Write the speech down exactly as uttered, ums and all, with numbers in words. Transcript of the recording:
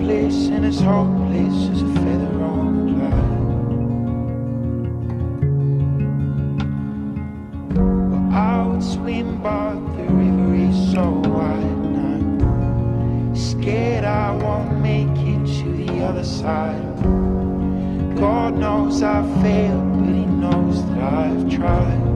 hopeless and as hopeless as a feather on the cloud. Well, I would swim, but the river is so wide now. Scared I won't make it to the other side. God knows I've failed, but He knows that I've tried.